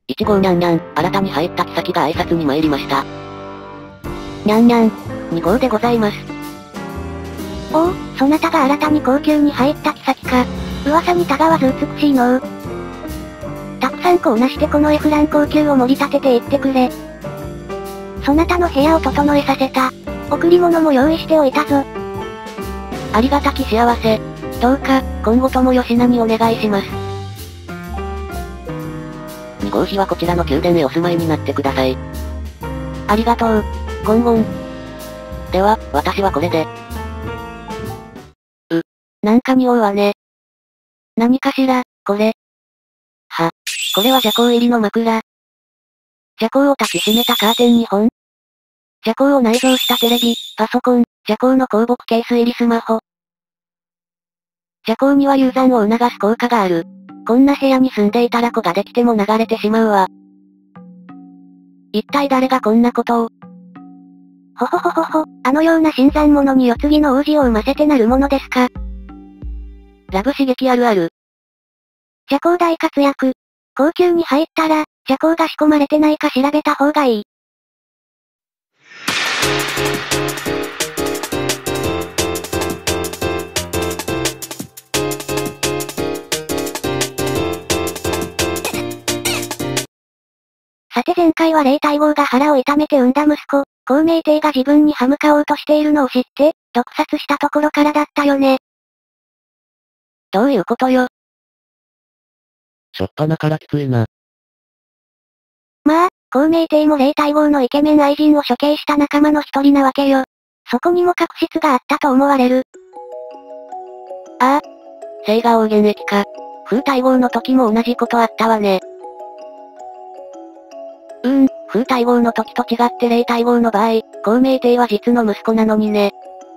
1号にゃんにゃん、新たに入った妃が挨拶に参りました。 にゃんにゃん。 2号でございます。 おお、そなたが新たに高級に入った妃か。噂にたがわず美しいのう。たくさんこうなしてこのエフラン高級を盛り立てていってくれ。そなたの部屋を整えさせた。贈り物も用意しておいたぞ。 ありがたき幸せ。どうか、今後ともよしなにお願いします。2号妃はこちらの宮殿へお住まいになってください。 ありがとう。ゴンゴン。 では、私はこれで。 なんか匂うわね。何かしら、これ。 これは遮光入りの枕。遮光を抱きしめたカーテン2本。遮光を内蔵したテレビ、パソコン、遮光の広木ケース入りスマホ。遮光には流産を促す効果がある。こんな部屋に住んでいたら子ができても流れてしまうわ。一体誰がこんなことを。 ほほほほほ、あのような新参者に世継ぎの王子を産ませてなるものですか。 ラブ刺激あるある。 遮光大活躍。高級に入ったら、遮光が仕込まれてないか調べた方がいい。さて前回は霊体号が腹を痛めて産んだ息子、孔明帝が自分に歯向かおうとしているのを知って、毒殺したところからだったよね。 どういうことよ。 しょっぱなからきついな。 まあ、孔明帝も霊体号のイケメン愛人を処刑した仲間の一人なわけよ。そこにも確執があったと思われる。 ああ。星が黄金液か。風体号の時も同じことあったわね。風体号の時と違って霊体号の場合、孔明帝は実の息子なのにね。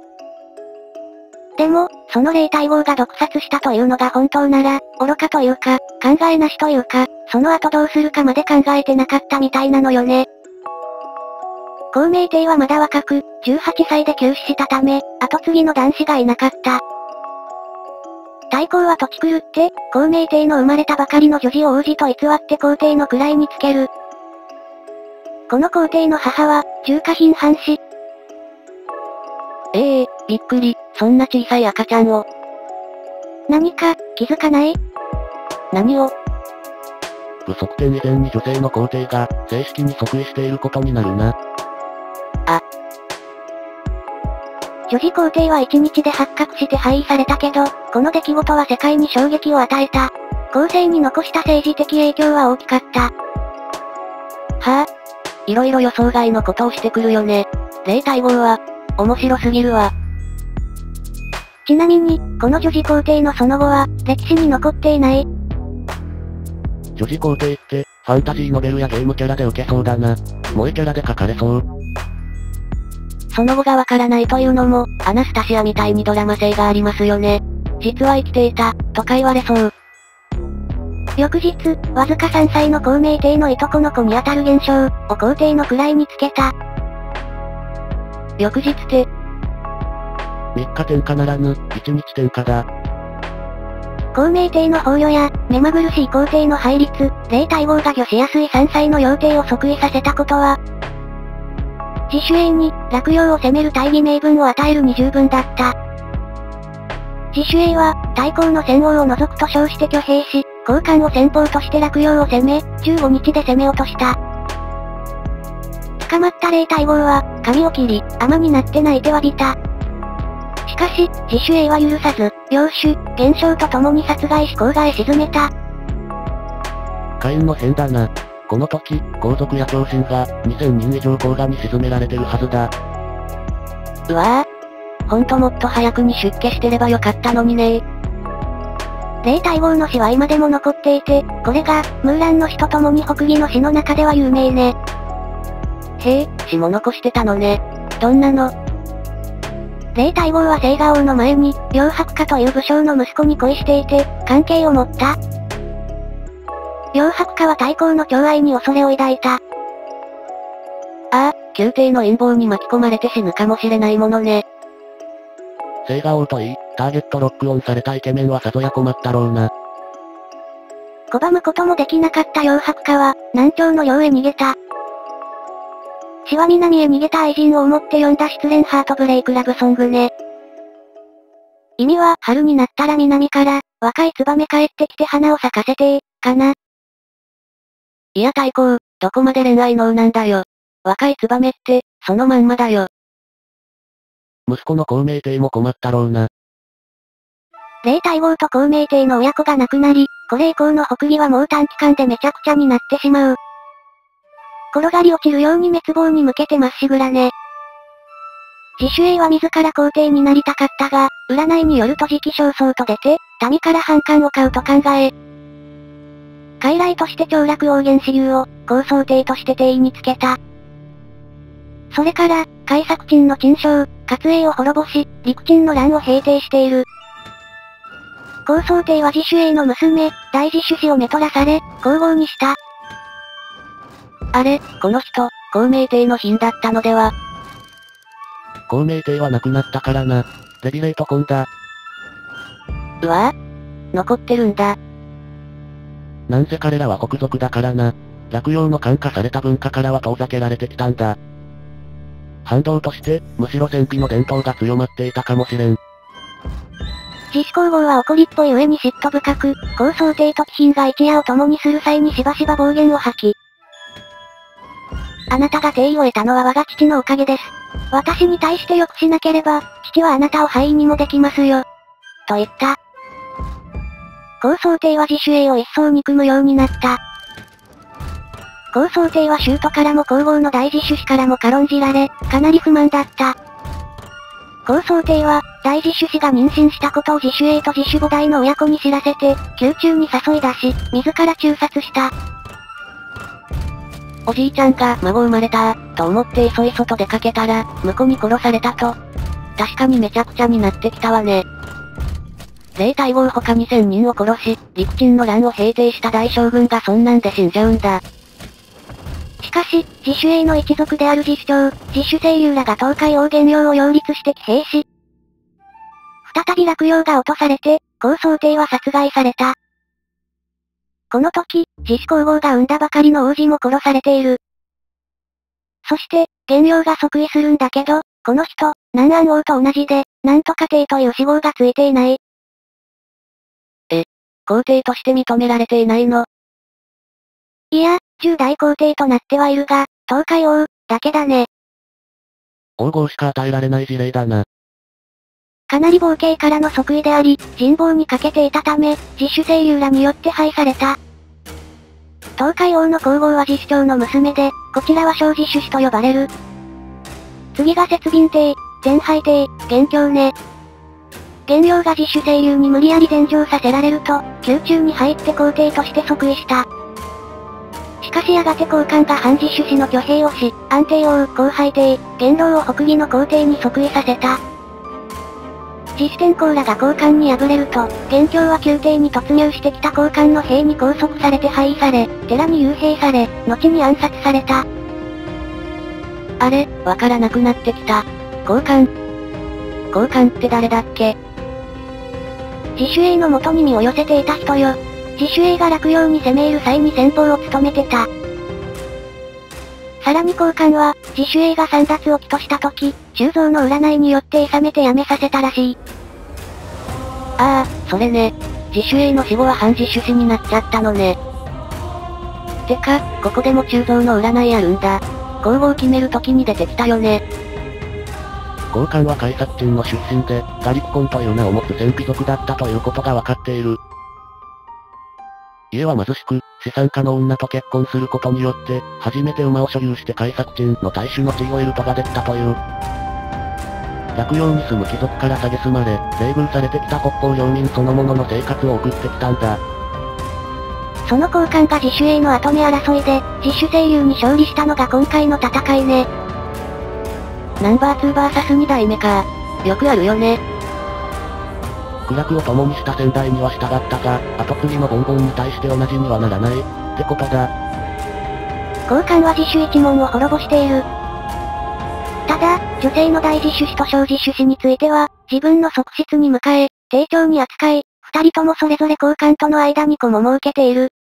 でも、その霊体号が毒殺したというのが本当なら、愚かというか、考えなしというか、その後どうするかまで考えてなかったみたいなのよね。孔明帝はまだ若く、18歳で急死したため、後継ぎの男子がいなかった。太閤は土地狂って、孔明帝の生まれたばかりの女児を王子と偽って皇帝の位につける。この皇帝の母は、中華品藩士。 びっくり、そんな小さい赤ちゃんを。 何か、気づかない？ 何を？ 武則天以前に女性の皇帝が、正式に即位していることになるな。 女児皇帝は1日で発覚して廃位されたけど、この出来事は世界に衝撃を与えた。後世に残した政治的影響は大きかった。 いろいろ予想外のことをしてくるよね。霊体号は、面白すぎるわ。 ちなみに、この女児皇帝のその後は、歴史に残っていない。 女児皇帝って、ファンタジーノベルやゲームキャラで受けそうだな。萌えキャラで書かれそう。 その後がわからないというのも、アナスタシアみたいにドラマ性がありますよね。実は生きていた、とか言われそう。 翌日、わずか3歳の孔明帝のいとこの子にあたる現象、を皇帝の位につけた。 翌日って、 3日天下ならぬ、1日天下だ。 孔明帝の崩御や、目まぐるしい皇帝の配列、霊体号が御しやすい3歳の幼帝を即位させたことは、自主英に、落葉を攻める大義名分を与えるに十分だった。自主英は、太閤の戦王を除くと称して挙兵し、高官を先鋒として落葉を攻め、15日で攻め落とした。捕まった霊体号は、髪を切り、尼になって泣いて詫びた。しかし、自主英は許さず、領主、元将と共に殺害し甲賀へ沈めた。 火炎の変だな。この時、皇族や長身が、2000人以上甲賀に沈められてるはずだ。 うわぁ。ほんともっと早くに出家してればよかったのにね。 霊体号の死は今でも残っていて、これが、ムーランの死と共に北魏の死の中では有名ね。 へえ、死も残してたのね。どんなの？ 霊体号は清河王の前に、梁伯家という武将の息子に恋していて、関係を持った。梁伯家は太閤の寵愛に恐れを抱いた。 宮廷の陰謀に巻き込まれて死ぬかもしれないものね。 清河王といい、ターゲットロックオンされたイケメンはさぞや困ったろうな。 拒むこともできなかった楊白華は、南朝の領へ逃げた。志波南へ逃げた愛人を思って読んだ失恋ハートブレイクラブソングね。意味は、春になったら南から、若いツバメ帰ってきて花を咲かせてかな。 いや太閤、どこまで恋愛能なんだよ。若いツバメって、そのまんまだよ。 息子の孔明帝も困ったろうな。 霊大王と孔明帝の親子が亡くなり、これ以降の北魏はもう短期間でめちゃくちゃになってしまう。転がり落ちるように滅亡に向けてまっしぐらね。自主英は自ら皇帝になりたかったが、占いによると時期尚早と出て、民から反感を買うと考え、傀儡として長楽王元子流を、高宗帝として帝位につけた。それから、開作陳の陳将、勝英を滅ぼし、陸陳の乱を平定している。高宗帝は自主英の娘、大自主氏をめとらされ、皇后にした。 あれ、この人、孔明帝の品だったのでは。 孔明帝は亡くなったからな。レビレート婚だ。 うわぁ、残ってるんだ。 なんせ彼らは国族だからな。落葉の感化された文化からは遠ざけられてきたんだ。反動として、むしろ戦費の伝統が強まっていたかもしれん。 自主皇后は怒りっぽい上に嫉妬深く、高宗帝と貴賓が一夜を共にする際にしばしば暴言を吐き、あなたが帝位を得たのは我が父のおかげです。私に対して良くしなければ、父はあなたを廃位にもできますよ。と言った。高宗帝は自主英を一層憎むようになった。高宗帝は舅からも皇后の大自主氏からも軽んじられ、かなり不満だった。高宗帝は、大自主氏が妊娠したことを自主英と自主母代の親子に知らせて、宮中に誘い出し、自ら誅殺した。 おじいちゃんが孫生まれたと思っていそいそと出かけたら、婿に殺されたと。確かにめちゃくちゃになってきたわね。霊大王他2000人を殺し、陸陳の乱を平定した大将軍がそんなんで死んじゃうんだ。 しかし、自主英の一族である自主長、自主清流らが東海王元陽を擁立して騎兵し、再び落葉が落とされて、高宗帝は殺害された。この時、自主皇后が産んだばかりの王子も殺されている。そして、元陽が即位するんだけど、この人、南安王と同じで、なんとか帝という死号がついていない。 皇帝として認められていないの？ いや、10代皇帝となってはいるが、東海王、だけだね。 王号しか与えられない事例だな。 かなり傍系からの即位であり、人望に欠けていたため、自主清流らによって廃された。東海王の皇后は自主長の娘で、こちらは小自主氏と呼ばれる。次が節敏帝、前廃帝、元凶ね。元陽が自主清流に無理やり禅譲させられると、宮中に入って皇帝として即位した。しかしやがて高官が反自主氏の挙兵をし、安定王、後廃帝、元老を北魏の皇帝に即位させた。自主天皇らが高官に敗れると、元凶は宮廷に突入してきた高官の兵に拘束されて廃位され、寺に幽閉され、後に暗殺された。 あれ、わからなくなってきた。高官って誰だっけ？ 自主英の元に身を寄せていた人よ。自主英が落葉に攻め入る際に先鋒を務めてた。さらに高官は、自主英が簒奪を起とした時、周蔵の占いによって諌めて辞めさせたらしい。 ああ、それね。自主英の死後は反自主氏になっちゃったのね。てか、ここでも周蔵の占いあるんだ。皇后を決める時に出てきたよね。 高官は開作陳の出身で、ガリクコンという名を持つ戦費族だったということがわかっている。家は貧しく、資産家の女と結婚することによって、初めて馬を所有して開作陳の大衆の地位を得ることができたという。落葉に住む貴族から蔑まれ、冷遇されてきた北方領民そのものの生活を送ってきたんだ。 その高官が自主英の後目争いで、自主清流に勝利したのが今回の戦いね。 ナンバー 2vs2 代目か。よくあるよね。 苦楽を共にした先代には従ったが、後継ぎのボンボンに対して同じにはならない、ってことだ。 高官は自主一門を滅ぼしている。ただ、女性の大自主氏と小自主氏については、自分の側室に迎え、丁重に扱い、二人ともそれぞれ高官との間に子も設けている。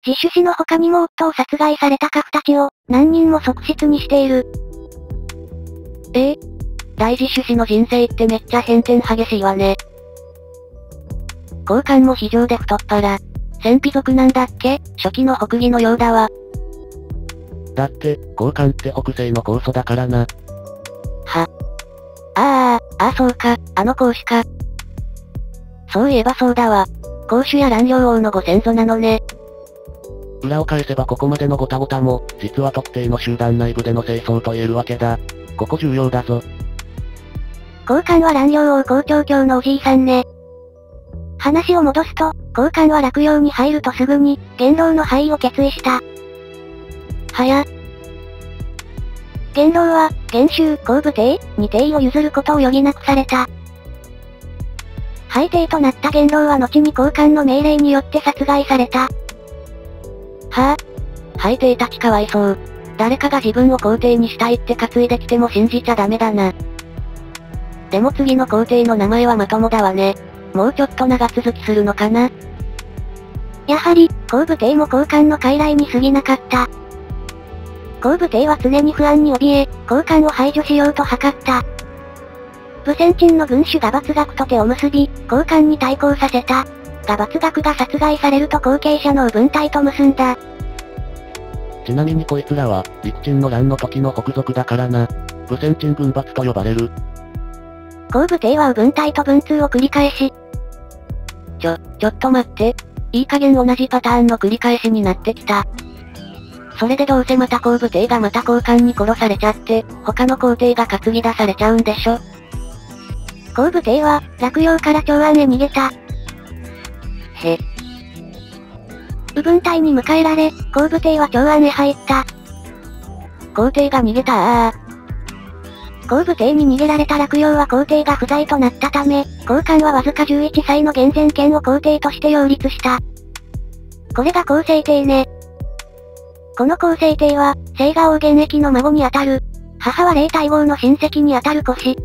自首死の他にも夫を殺害された家父たちを、何人も側室にしている。 大自首死の人生ってめっちゃ変転激しいわね。高官も非常で太っ腹。戦費族なんだっけ？初期の北魏のようだわ。 だって、高官って北西の高祖だからな。 そうか、あの孔子か。そういえばそうだわ。孔子や蘭陵王のご先祖なのね。 裏を返せばここまでのごたごたも、実は特定の集団内部での清掃と言えるわけだ。ここ重要だぞ。 高官は蘭陵王高長教のおじいさんね。話を戻すと、高官は洛陽に入るとすぐに、元老の廃位を決意した。元老は、元州後部邸に邸を譲ることを余儀なくされた。廃邸となった元老は後に高官の命令によって殺害された。 廃邸たちかわいそう。誰かが自分を皇帝にしたいって担いできても信じちゃダメだな。でも次の皇帝の名前はまともだわね。もうちょっと長続きするのかな？ やはり、後部邸も高官の傀儡に過ぎなかった。後部邸は常に不安に怯え、高官を排除しようと図った。武先鎮の軍主が伐学と手を結び、高官に対抗させた。が伐学が殺害されると後継者の右分隊と結んだ。 ちなみにこいつらは、陸鎮の乱の時の北族だからな。武先鎮軍閥と呼ばれる。 後部邸は右分隊と文通を繰り返し。 ちょっと待って。いい加減同じパターンの繰り返しになってきた。それでどうせまた後部邸がまた高官に殺されちゃって、他の皇帝が担ぎ出されちゃうんでしょ。 後部邸は、洛陽から長安へ逃げた。右分隊に迎えられ、後部邸は長安へ入った。 皇帝が逃げた後部邸に逃げられた洛陽は皇帝が不在となったため、高官はわずか11歳の元前権を皇帝として擁立した。これが皇聖帝ね。この皇聖帝は、清賀王元益の孫にあたる。母は霊大王の親戚にあたる子氏。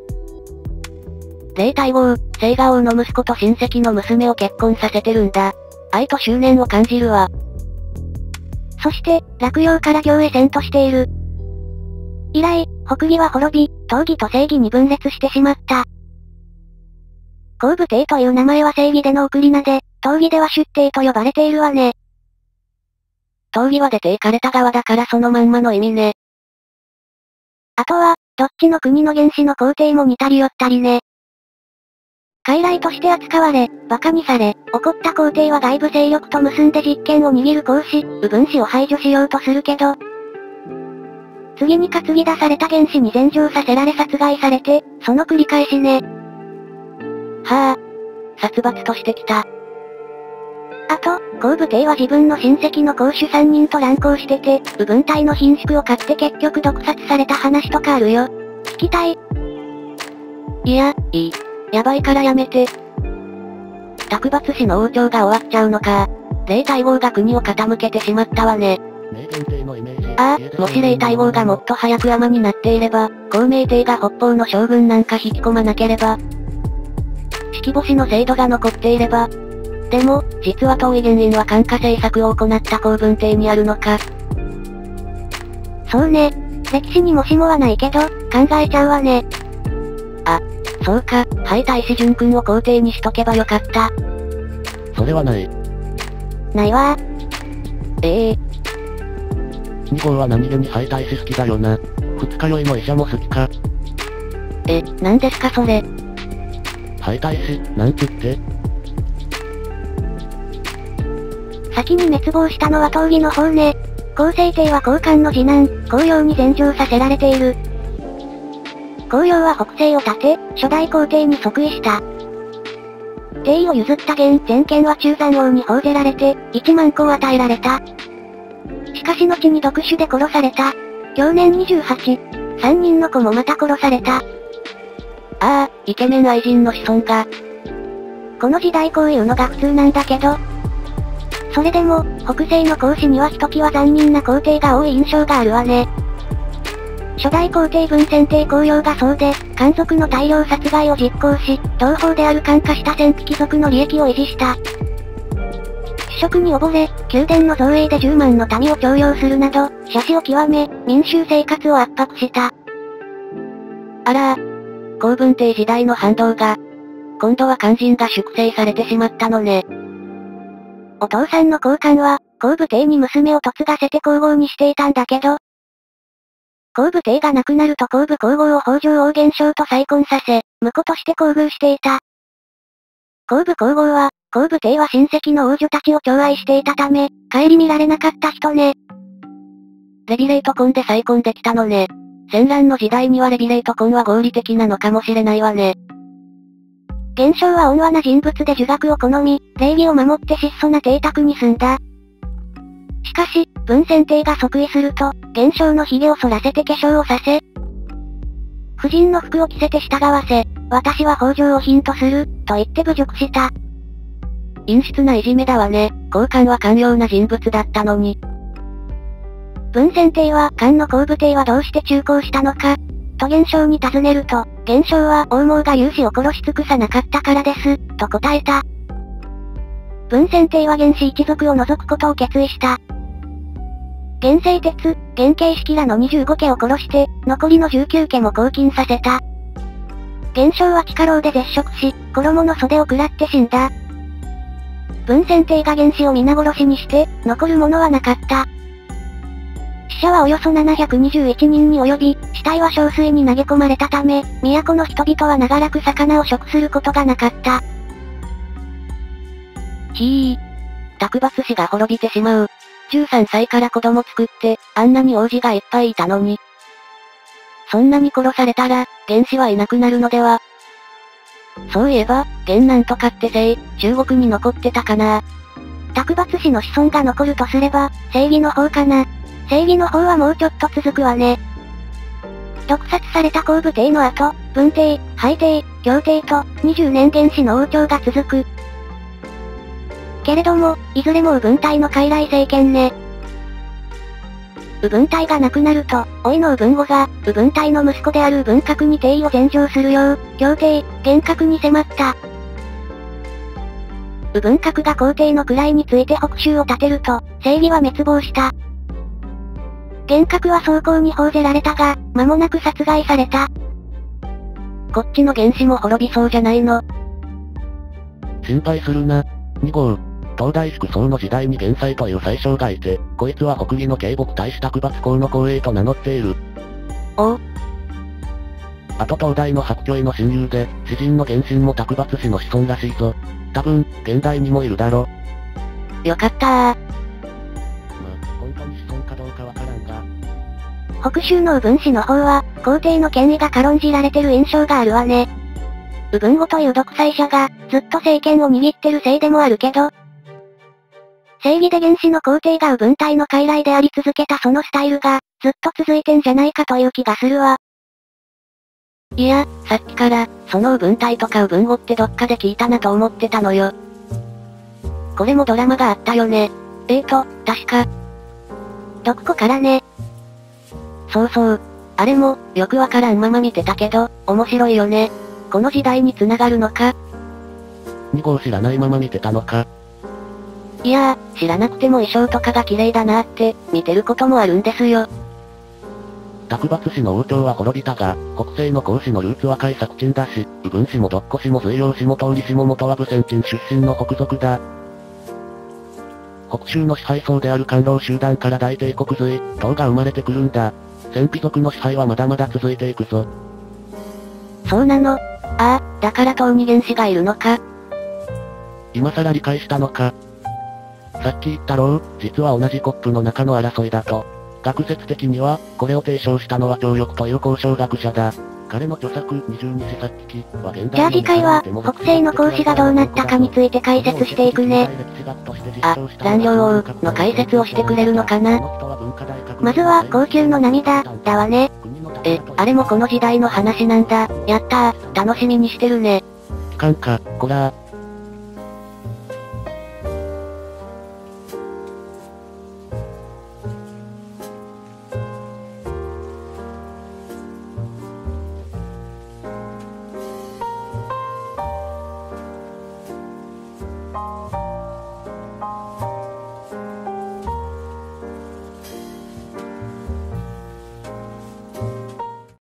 霊大王、清賀王の息子と親戚の娘を結婚させてるんだ。愛と執念を感じるわ。 そして、洛陽から行へ遷都している。以来、北魏は滅び、東魏と西魏に分裂してしまった。後部邸という名前は西魏での送り名で、東魏では出帝と呼ばれているわね。 東魏は出て行かれた側だからそのまんまの意味ね。 あとは、どっちの国の元氏の皇帝も似たり寄ったりね。傀儡として扱われ、馬鹿にされ、怒った皇帝は外部勢力と結んで実権を握る孔子、右分氏を排除しようとするけど、次に担ぎ出された元氏に禅譲させられ殺害されて、その繰り返しね。 殺伐としてきた。 あと、後部邸は自分の親戚の公主3人と乱行してて、右分隊の貧縮を買って結局毒殺された話とかあるよ。聞きたい？ いや、いい。やばいからやめて。卓抜氏の王朝が終わっちゃうのか。霊大王が国を傾けてしまったわね。もし霊大王がもっと早く尼になっていれば、孔明帝が北方の将軍なんか引き込まなければ、式星の制度が残っていれば、でも、実は東夷元院は漢化政策を行った公文帝にあるのか。 そうね。歴史にもしもはないけど、考えちゃうわね。 そうか、廃太子淳君を皇帝にしとけばよかった。 それはない。 ないわ 2号は何気に廃太子好きだよな。二日酔いの医者も好きか。 なんですかそれ。 廃太子、なんつって。 先に滅亡したのは東魏の方ね。後聖帝は高官の次男、公陽に禅譲させられている。公陽は北西を建て、初代皇帝に即位した。帝位を譲った元前権は中山王に報ぜられて、1万個を与えられた。しかし後に毒酒で殺された。享年28。3人の子もまた殺された。 イケメン愛人の子孫が。 この時代こういうのが普通なんだけど。それでも、北西の孔子にはひときわ残忍な皇帝が多い印象があるわね。初代皇帝文鮮帝公陽が僧で、漢族の大量殺害を実行し、同胞である漢化した鮮卑貴族の利益を維持した。死職に溺れ、宮殿の造営で10万の民を徴用するなど、奢侈を極め、民衆生活を圧迫した。 あら皇文帝時代の反動が、今度は肝心が粛清されてしまったのね。 お父さんの皇冠は、皇武帝に娘を嫁がせて皇后にしていたんだけど、皇武帝が亡くなると皇武皇后を北条王元将と再婚させ、婿として厚遇していた。皇武皇后は、皇武帝は親戚の王女たちを寵愛していたため、顧みられなかった人ね。 レビレート婚で再婚できたのね。戦乱の時代にはレビレート婚は合理的なのかもしれないわね。 元将は温和な人物で儒学を好み、礼儀を守って質素な邸宅に住んだ。しかし、文宣帝が即位すると、元将の髭を剃らせて化粧をさせ、婦人の服を着せて従わせ、私は北条を賓とする、と言って侮辱した。 陰湿ないじめだわね。皇冠は寛容な人物だったのに。 文宣帝は、漢の皇武帝はどうして中興したのか、と元将に尋ねると、元将は王毛が勇士を殺し尽くさなかったからです、と答えた。文宣帝は元氏一族を除くことを決意した。元清鉄、元慶式らの25家を殺して、残りの19家も拘禁させた。元将は地下牢で絶食し、衣の袖を食らって死んだ。文宣帝が元氏を皆殺しにして、残る者はなかった。死者はおよそ721人に及び、死体は小水に投げ込まれたため、都の人々は長らく魚を食することがなかった。 卓抜氏が滅びてしまう。13歳から子供作って、あんなに王子がいっぱいいたのに。そんなに殺されたら、元氏はいなくなるのでは。そういえば、元なんとかって姓、中国に残ってたかな。 卓抜氏の子孫が残るとすれば、正義の方かな。正義の方はもうちょっと続くわね。毒殺された皇武帝の後、文帝、廃帝、恭帝と、20年元氏の王朝が続く。けれども、いずれも右文帝の傀儡政権ね。右文帝が亡くなると、甥の右文後が、右文帝の息子である右文閣に帝位を禅譲するよう、恭帝、元閣に迫った。右文閣が皇帝の位について北州を建てると、正義は滅亡した。元閣は壮行に報じられたが、間もなく殺害された。 こっちの元氏も滅びそうじゃないの。 心配するな。2号。東大粛宗の時代に元斎という宰相がいて、こいつは北魏の慶北大使卓抜公の後裔と名乗っている。 おう。 あと東大の白居易の親友で、詩人の元神も卓抜氏の子孫らしいぞ。多分、現代にもいるだろ。 よかったー。 本当に子孫かどうかわからんが。 北州の右文氏の方は、皇帝の権威が軽んじられてる印象があるわね。右文後という独裁者が、ずっと政権を握ってるせいでもあるけど、正義で元氏の皇帝が右文帝の傀儡であり続けたそのスタイルが、ずっと続いてんじゃないかという気がするわ。 いや、さっきから、その右文帝とか右文後ってどっかで聞いたなと思ってたのよ。これもドラマがあったよね。確か。 どこからね。 そうそう。あれも、よくわからんまま見てたけど、面白いよね。この時代に繋がるのか。 2号知らないまま見てたのか。 いやー、知らなくても衣装とかが綺麗だなーって、見てることもあるんですよ。 卓抜氏の王朝は滅びたが、北西の孔子のルーツは開作陳だし、右文氏も独子氏も隋陽氏も通り氏も元は武先陳出身の北族だ。北州の支配層である官僚集団から大帝国隋、唐が生まれてくるんだ。鮮卑族の支配はまだまだ続いていくぞ。 そうなの。ああ、だから唐に元氏がいるのか。 今更理解したのか。さっき言ったろう、実は同じコップの中の争いだと。学説的には、これを提唱したのは張翼という交渉学者だ。彼の著作、22史殺記は現代のじゃあ次回は、北西の孔子がどうなったかについて解説していくね。 あ、蘭陵王の解説をしてくれるのかな。 まずは、号泣の涙、だわね。 あれもこの時代の話なんだ。やったー、楽しみにしてるね。 聞かんか、こらー。